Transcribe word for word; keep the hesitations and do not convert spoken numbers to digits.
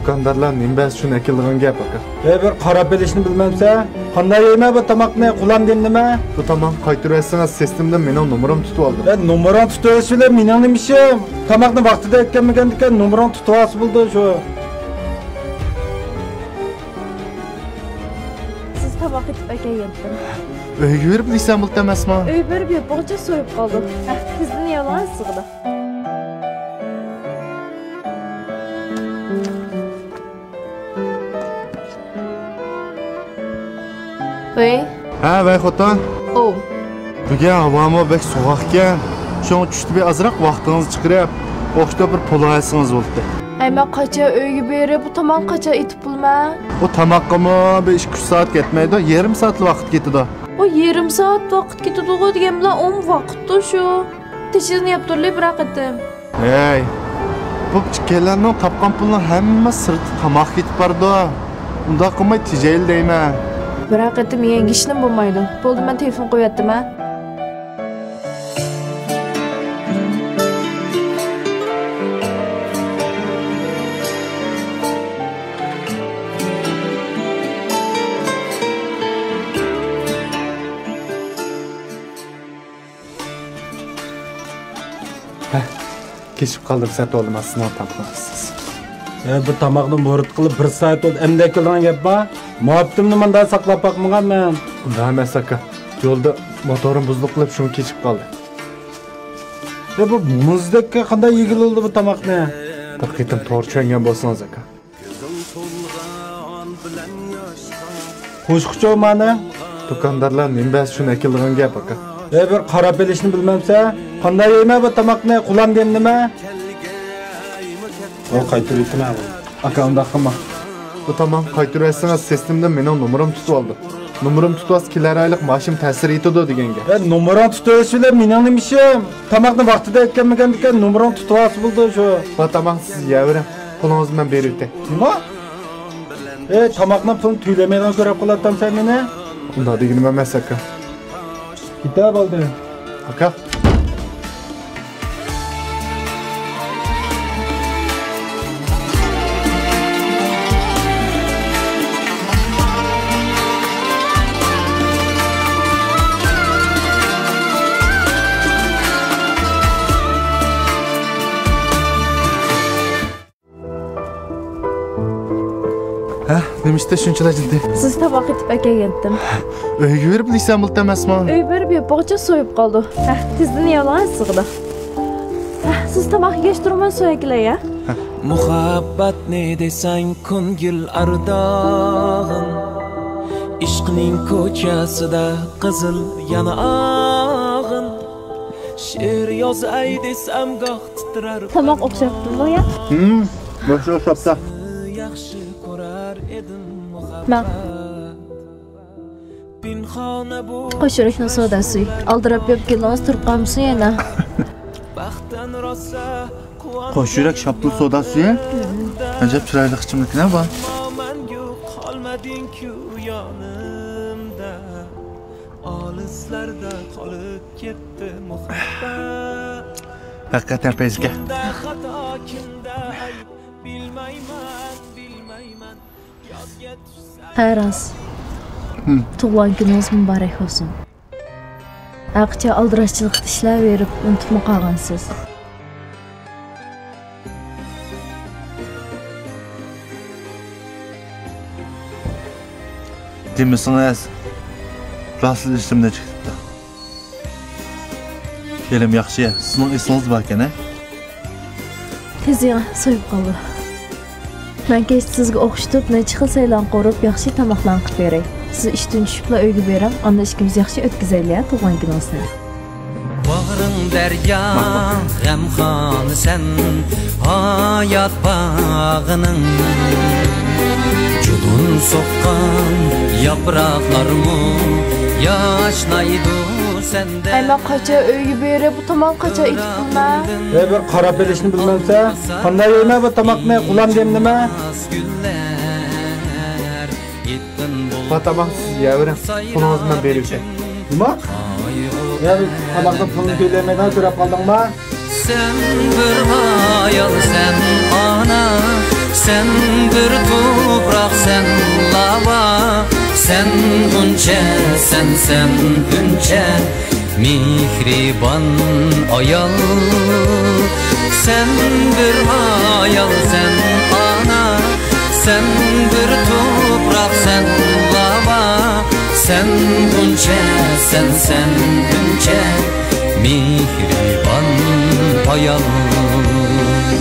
Dukandarlar nimbas shuni akilgan gap aka. E bir qarab bilishni bilmamsa, qanday yeyma bu tomoqni qulam demnima? Bu tamam qaytirasangiz sistemda mening nomerim tutib oldim. Ben nomerim tutib olishlar mening nima ishim? Tomoqni vaqtida aytganmagandikan nomerim tutib olsa bo'ldi shu. Siz tomoq etib akayedim. Uyga berib desam bo'ldi emasmi? Uy berib bog'cha so'yib qoldim. Sizni yalan sig'di. Hey. Ha, vay xotin. O. Bugun havomi bek sovuq ekan. Shuning tushdi bir azroq vaqtingizni chiqarib, o'qishda bir pul olsangiz bo'ldi. Ay men qacha uyga berib, bu tomoq qacha etib pulma? Bu tomoqqa besh uch soat ketmaydi, yarim soat vaqt ketadi. O yarim soat vaqt ketadi degan bilan o'n vaqtda shu. Tishini yaptirib biroq edim. Hey. Bu ikkalarning topgan pulning hamma sirti tomoq ketib bordi. Unda qilmay tijayil deyman. Biroq etim yangi ishim bo'lmaydi. Bo'ldi, men telefon qo'yatdim ha. Kechib qoldim, sat olmasini topqansiz. E bu tomoqni bo'rit qilib bir soat bo'ldi. Endi kelgan gap bor. Muhabbatimni menda saqlab boqmagan men. Unda emas aka. Yo'lda motorim buzilib qilib shuni kechib qoldi. E bu muzdakka qanday yigildi bu tomoqni? Bir qitim to'g'ri tushungan bo'lsangiz aka. Qo'shquchov mani. Dukandarlar nimbas shuni akilgan gap aka. E bir qarab bilishni bilmamsa, qanday yeyma bu tomoqni qulam demnima? O qaytiribman bu. Aka unda qilma. Bu tamam qaytirasangiz sistemda mening nomerim tutib oldi. Nomerim tutib kelar oylik mashim ta'sir etadi deganga. E nomerim tutib olishlar mening nima ishim? Tomoqni vaqtida aytganmagandikan nomerim tutib olsa bo'ldi shu. Bu tamam siz yavring. Pulingizni men berib o'tay. Nima? E tomoqni pulni to'lamaydan ko'rib qo'yatdan sen meni? Unda deganim emas aka. Kitob oldi. Aka. Ha, demişti shunchalar jiddiy. Siz tomoq etib akayedim. Uyga berib desam bo'ldi emasmi? Uy berib bog'cha so'yib qoldi. Sizni yalan sig'di. Siz tomoq yesh turmay so'yakilar ya. Muhabbat ne desang ko'ngil ardog'in. Ishqning ko'chasida qizil yanog'in. She'r yozay desam goh titrar. Tomoq o'xshabdimi ya? Hmm, boshqa o'xshabsa. Yaxshi ko'rar edim muhabbat. Men pinxona bu qo'shirishni sodasi. Aldirab yeb kelamiz turqamsiz yana. Baxtdan rosa Qo'shirak shaptul sodasi. Ajab chiroyli ichimliklar bor. mangu qolmading-ku yonimda. Olislarda qolib ketdi muhabbat. Haqiqatan pezga. Xato kimda ayb bilmayman, bilmayman. Yozga tushsam Xayras. Tug'ilgan kuningiz muborak bo'lsin. Aqcha aldirashchilik ishlayverib unutib qolgansiz. Demisiniz, rasl esimda chiqdi. Kelim yaxshi, sizning esingiz bor ekan-a? Tezroq so'yib qoldi. Men kech sizga o'xshatib, necha xil saylan qo'rib, yaxshi tomoqlarni qilib beray. Siz ishdan tushibla uyga beram, unda ishimiz yaxshi o'tkazaylik, tug'ilgan kuningizni. Bağrın derya, g'amxon sen, hayat bağının. Julun soqqan yaproqlarmu yashnaydi sende. Ay men qacha uyga berib, bu tomoq qacha etib pulma? E bir qarab bilishni bilmamsa, qanday yeyma bu tomoqni qulam demnima? Bu tamam siz yavring. Pulingizni men berib o'tay. Nima? Ya tomoqni pulni to'lamaydan ko'rib qoldingmi? Sen bir hayal sen ana, Sen bir toprak, sen lava, sen uncha, sen sen uncha mihriban ayal. Sen bir ayal, sen ana, sen bir toprak, sen lava, sen uncha, sen sen uncha mihriban ayal.